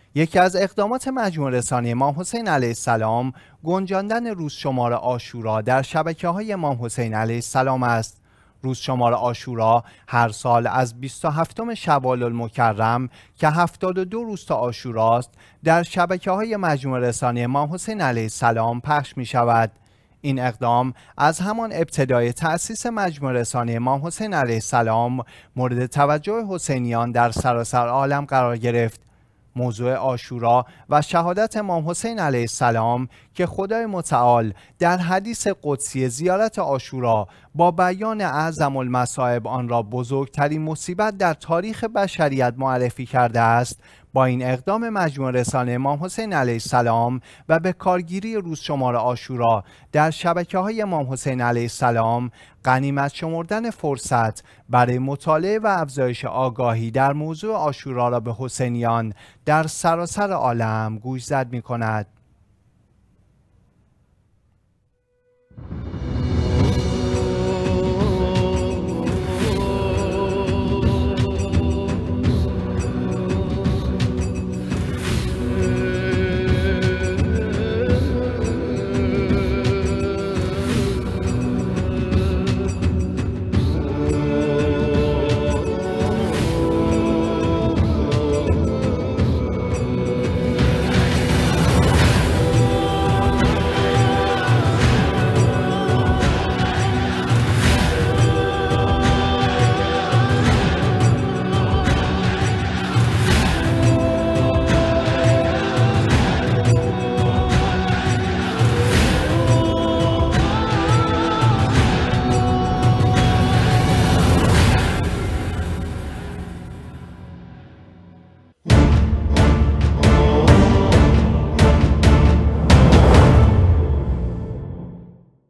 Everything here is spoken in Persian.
یکی از اقدامات مجموعه رسانی امام حسین علیه السلام گنجاندن روز شمار عاشورا در شبکه‌های امام حسین علیه السلام است. روز شمار عاشورا هر سال از 27 شوال المکرم که 72 روز تا عاشوراست در شبکه‌های مجموعه رسانی امام حسین علیه السلام پخش می شود. این اقدام از همان ابتدای تأسیس مجموعه رسانی امام حسین علیه السلام مورد توجه حسینیان در سراسر عالم قرار گرفت. موضوع عاشورا و شهادت امام حسین علیه السلام که خدای متعال در حدیث قدسی زیارت عاشورا با بیان اعظم المصائب آن را بزرگترین مصیبت در تاریخ بشریت معرفی کرده است، با این اقدام مجموعه رسانه امام حسین علیه السلام و به کارگیری روز شمار عاشورا در شبکه‌های امام حسین علیه السلام غنیمت شمردن فرصت برای مطالعه و افزایش آگاهی در موضوع عاشورا را به حسینیان در سراسر عالم گوشزد می‌کند.